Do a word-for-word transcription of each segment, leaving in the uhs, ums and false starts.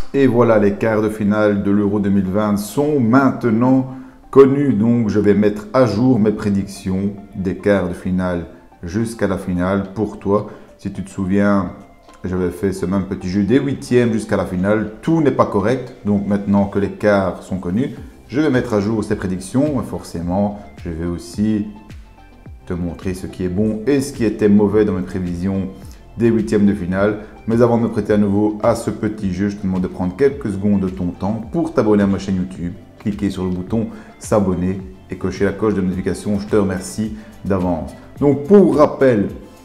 Et voilà, les quarts de finale de l'Euro deux mille vingt sont maintenant connus. Donc, je vais mettre à jour mes prédictions des quarts de finale jusqu'à la finale pour toi. Si tu te souviens, j'avais fait ce même petit jeu des huitièmes jusqu'à la finale. Tout n'est pas correct. Donc, maintenant que les quarts sont connus, je vais mettre à jour ces prédictions. Et forcément, je vais aussi te montrer ce qui est bon et ce qui était mauvais dans mes prévisions des huitièmes de finale. Mais avant de me prêter à nouveau à ce petit jeu, je te demande de prendre quelques secondes de ton temps pour t'abonner à ma chaîne YouTube. Cliquez sur le bouton s'abonner et cocher la cloche de notification. Je te remercie d'avance. Donc pour rappel,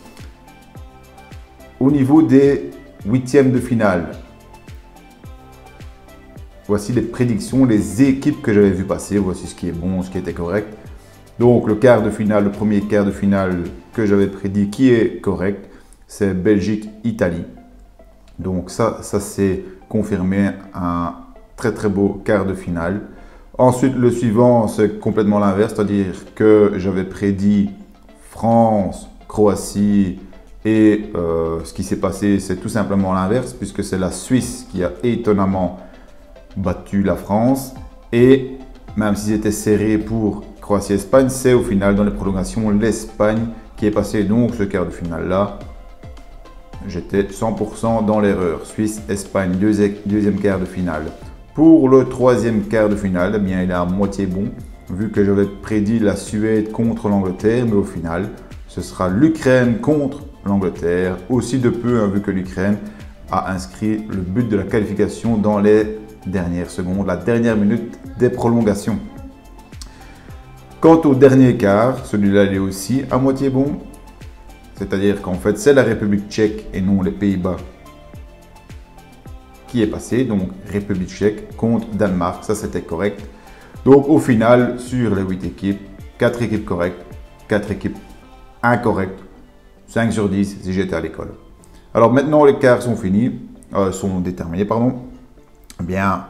au niveau des huitièmes de finale, voici les prédictions, les équipes que j'avais vu passer. Voici ce qui est bon, ce qui était correct. Donc le quart de finale, le premier quart de finale que j'avais prédit qui est correct, c'est Belgique-Italie. Donc ça, ça s'est confirmé, un très très beau quart de finale. Ensuite, le suivant, c'est complètement l'inverse, c'est-à-dire que j'avais prédit France, Croatie et euh, ce qui s'est passé, c'est tout simplement l'inverse puisque c'est la Suisse qui a étonnamment battu la France. Et même si c'était serré pour Croatie-Espagne, c'est au final dans les prolongations l'Espagne qui est passée. Donc ce quart de finale là, j'étais cent pour cent dans l'erreur. Suisse-Espagne, deuxième quart de finale. Pour le troisième quart de finale, eh bien, il est à moitié bon, vu que j'avais prédit la Suède contre l'Angleterre, mais au final, ce sera l'Ukraine contre l'Angleterre. Aussi de peu, hein, vu que l'Ukraine a inscrit le but de la qualification dans les dernières secondes, la dernière minute des prolongations. Quant au dernier quart, celui-là, il est aussi à moitié bon. C'est-à-dire qu'en fait, c'est la République tchèque et non les Pays-Bas qui est passé. Donc, République tchèque contre Danemark, ça c'était correct. Donc, au final, sur les huit équipes, quatre équipes correctes, quatre équipes incorrectes, cinq sur dix si j'étais à l'école. Alors maintenant, les quarts sont finis, euh, sont déterminés, pardon. Eh bien,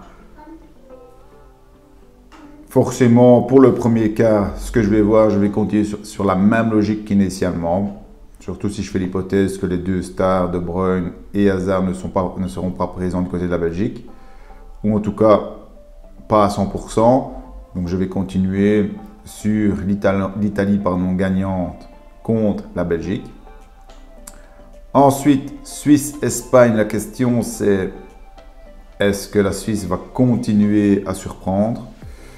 forcément, pour le premier quart, ce que je vais voir, je vais continuer sur, sur la même logique qu'initialement. Surtout si je fais l'hypothèse que les deux stars, De Bruyne et Hazard, ne, sont pas, ne seront pas présents du côté de la Belgique. Ou en tout cas, pas à cent pour cent. Donc je vais continuer sur l'Italie gagnante contre la Belgique. Ensuite, Suisse-Espagne. La question c'est, est-ce que la Suisse va continuer à surprendre?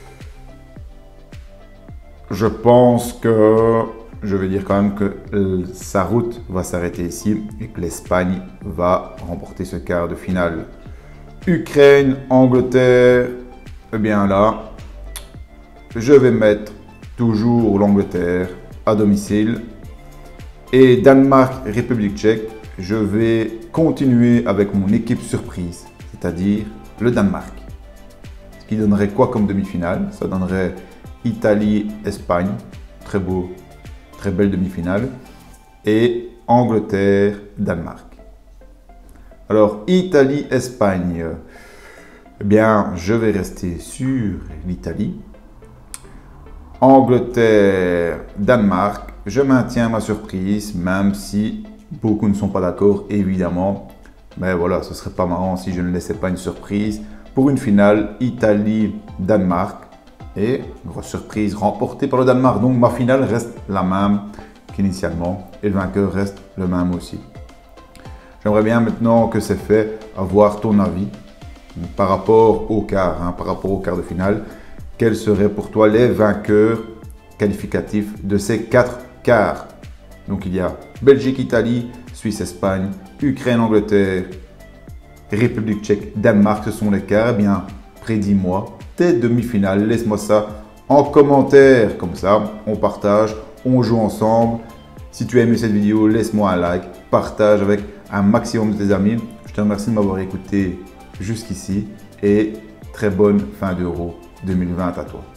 Je pense que... Je vais dire quand même que sa route va s'arrêter ici et que l'Espagne va remporter ce quart de finale. Ukraine, Angleterre, eh bien là, je vais mettre toujours l'Angleterre à domicile. Et Danemark, République tchèque, je vais continuer avec mon équipe surprise, c'est-à-dire le Danemark. Ce qui donnerait quoi comme demi-finale? Ça donnerait Italie-Espagne, très beau. Très belle demi-finale. Et Angleterre-Danemark. Alors, Italie-Espagne. Eh bien, je vais rester sur l'Italie. Angleterre-Danemark. Je maintiens ma surprise, même si beaucoup ne sont pas d'accord, évidemment. Mais voilà, ce serait pas marrant si je ne laissais pas une surprise pour une finale Italie-Danemark. Et grosse surprise remportée par le Danemark. Donc ma finale reste la même qu'initialement et le vainqueur reste le même aussi. J'aimerais bien maintenant que c'est fait avoir ton avis par rapport au quart, hein, par rapport au quart de finale. Quels seraient pour toi les vainqueurs qualificatifs de ces quatre quarts? Donc il y a Belgique-Italie, Suisse-Espagne, Ukraine-Angleterre, République tchèque, Danemark, ce sont les quarts. Eh bien, prédis-moi tes demi-finales, laisse-moi ça en commentaire, comme ça on partage, on joue ensemble. Si tu as aimé cette vidéo, laisse-moi un like, partage avec un maximum de tes amis. Je te remercie de m'avoir écouté jusqu'ici et très bonne fin d'Euro deux mille vingt à toi.